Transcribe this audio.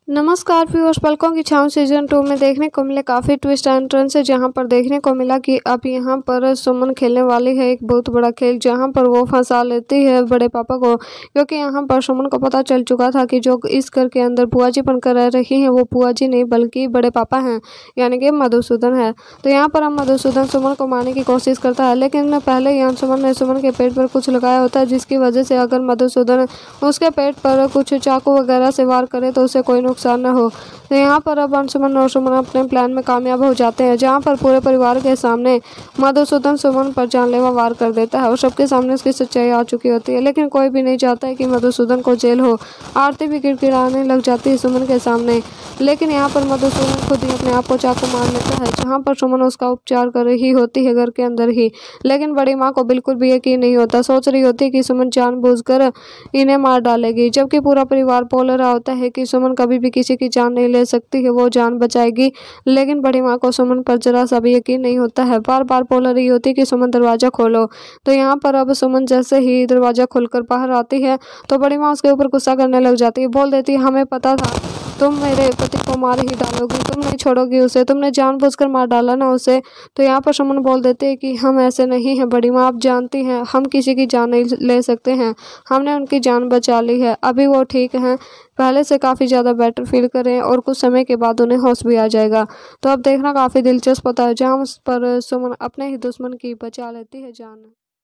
नमस्कार व्यूअर्स, पलकों की छाँव सीजन 2 में देखने को मिले काफ़ी ट्विस्ट एंड टर्न्स है, जहां पर देखने को मिला कि अब यहां पर सुमन खेलने वाली है एक बहुत बड़ा खेल, जहां पर वो फंसा लेती है बड़े पापा को। क्योंकि यहां पर सुमन को पता चल चुका था कि जो इस घर के अंदर बुआ जी बनकर रह रही हैं वो बुआ जी नहीं बल्कि बड़े पापा हैं, यानी कि मधुसूदन है। तो यहाँ पर अब मधुसूदन सुमन को मारने की कोशिश करता है, लेकिन पहले यहाँ सुमन के पेट पर कुछ लगाया होता है, जिसकी वजह से अगर मधुसूदन उसके पेट पर कुछ चाकू वगैरह से वार करे तो उसे कोई नुकसान न हो। तो यहाँ पर अब अंशुमन और सुमन अपने प्लान में कामयाब हो जाते हैं, जहाँ पर पूरे परिवार के सामने मधुसूदन सुमन पर जानलेवा वार कर देता है और सबके सामने उसकी सच्चाई आ चुकी होती है। लेकिन कोई भी नहीं चाहता है कि मधुसूदन को जेल हो। आरती भी गिड़गिड़ाने लग जाती है सुमन के सामने, लेकिन यहाँ पर मधुसूदन खुद ही अपने आप को चाकू मार लेता है, जहाँ पर सुमन उसका उपचार कर रही होती है घर के अंदर ही। लेकिन बड़ी माँ को बिल्कुल भी यकीन नहीं होता, सोच रही होती है कि सुमन जानबूझकर इन्हें मार डालेगी, जबकि पूरा परिवार बोल रहा होता है कि सुमन कभी भी किसी की जान नहीं ले सकती है, वो जान बचाएगी। लेकिन बड़ी माँ को सुमन पर जरा सा भी यकीन नहीं होता है, बार बार बोल रही होती है कि सुमन दरवाजा खोलो। तो यहाँ पर अब सुमन जैसे ही दरवाजा खोलकर बाहर आती है तो बड़ी माँ उसके ऊपर गुस्सा करने लग जाती है, बोल देती है हमें पता था तुम मेरे पति को मार ही डालोगी, तुम नहीं छोड़ोगी उसे, तुमने जानबूझकर मार डाला ना उसे। तो यहाँ पर सुमन बोल देते हैं कि हम ऐसे नहीं हैं बड़ी माँ, आप जानती हैं हम किसी की जान नहीं ले सकते हैं, हमने उनकी जान बचा ली है, अभी वो ठीक हैं, पहले से काफ़ी ज़्यादा बेटर फील कर रहे हैं और कुछ समय के बाद उन्हें होश भी आ जाएगा। तो अब देखना काफ़ी दिलचस्प होता है, जहाँ उस पर सुमन अपने ही दुश्मन की बचा लेती है जान।